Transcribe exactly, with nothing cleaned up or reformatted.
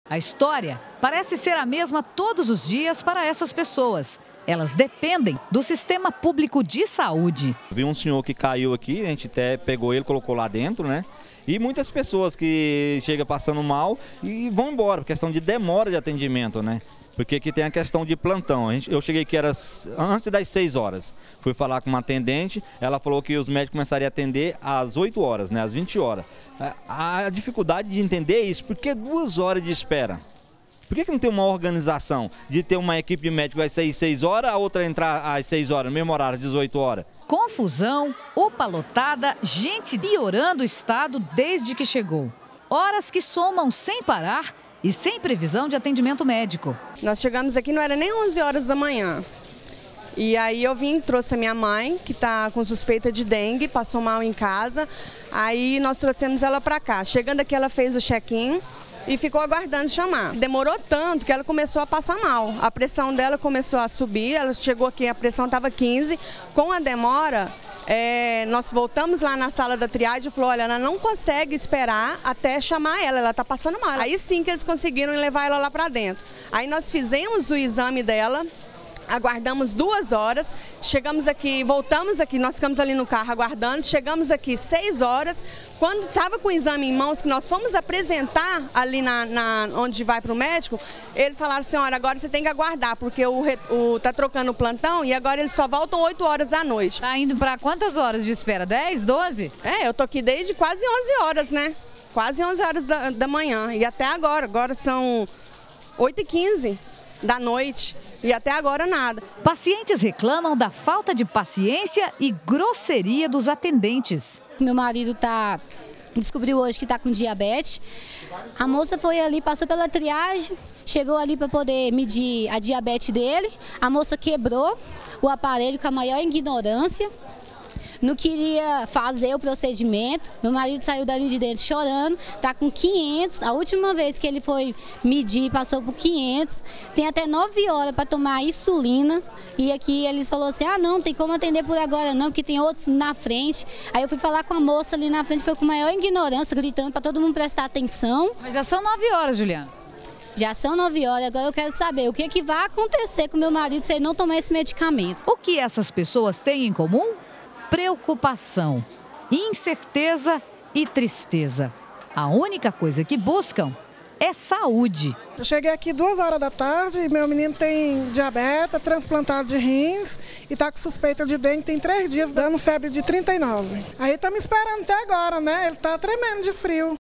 A história parece ser a mesma todos os dias para essas pessoas. Elas dependem do sistema público de saúde. Vi um senhor que caiu aqui, a gente até pegou ele, colocou lá dentro, né? E muitas pessoas que chegam passando mal e vão embora, por questão de demora de atendimento, né? Porque aqui tem a questão de plantão. A gente, eu cheguei aqui era antes das seis horas. Fui falar com uma atendente, ela falou que os médicos começariam a atender às oito horas, né? Às vinte horas. A dificuldade de entender isso, por que duas horas de espera? Por que que não tem uma organização de ter uma equipe de médico vai sair seis horas, a outra entrar às seis horas, no mesmo horário, às dezoito horas? Confusão, U P A lotada, gente piorando o estado desde que chegou. Horas que somam sem parar e sem previsão de atendimento médico. Nós chegamos aqui, não era nem onze horas da manhã. E aí eu vim, trouxe a minha mãe, que está com suspeita de dengue, passou mal em casa. Aí nós trouxemos ela para cá. Chegando aqui, ela fez o check-in e ficou aguardando chamar. Demorou tanto que ela começou a passar mal. A pressão dela começou a subir, ela chegou aqui, a pressão estava quinze. Com a demora, é, nós voltamos lá na sala da triagem e falou, olha, ela não consegue esperar até chamar ela, ela está passando mal. Aí sim que eles conseguiram levar ela lá para dentro. Aí nós fizemos o exame dela, aguardamos duas horas, chegamos aqui, voltamos aqui, nós ficamos ali no carro aguardando, chegamos aqui seis horas, quando estava com o exame em mãos, que nós fomos apresentar ali na, na onde vai para o médico, eles falaram, senhora, agora você tem que aguardar, porque o, o tá trocando o plantão e agora eles só voltam oito horas da noite. Tá indo para quantas horas de espera? dez, doze? É, eu tô aqui desde quase onze horas, né? Quase onze horas da, da manhã e até agora, agora são oito e quinze da noite. E até agora nada. Pacientes reclamam da falta de paciência e grosseria dos atendentes. Meu marido tá, descobriu hoje que está com diabetes. A moça foi ali, passou pela triagem, chegou ali para poder medir a diabetes dele. A moça quebrou o aparelho com a maior ignorância. Não queria fazer o procedimento, meu marido saiu dali de dentro chorando, tá com quinhentos, a última vez que ele foi medir passou por quinhentos, tem até nove horas para tomar insulina e aqui eles falaram assim, ah não, tem como atender por agora não, porque tem outros na frente. Aí eu fui falar com a moça ali na frente, foi com maior ignorância, gritando para todo mundo prestar atenção. Mas já são nove horas, Juliana. Já são nove horas, agora eu quero saber o que, é que vai acontecer com meu marido se ele não tomar esse medicamento. O que essas pessoas têm em comum? Preocupação, incerteza e tristeza. A única coisa que buscam é saúde. Eu cheguei aqui duas horas da tarde e meu menino tem diabetes, transplantado de rins e está com suspeita de dengue, tem três dias dando febre de trinta e nove. Aí estamos esperando até agora, né? Ele está tremendo de frio.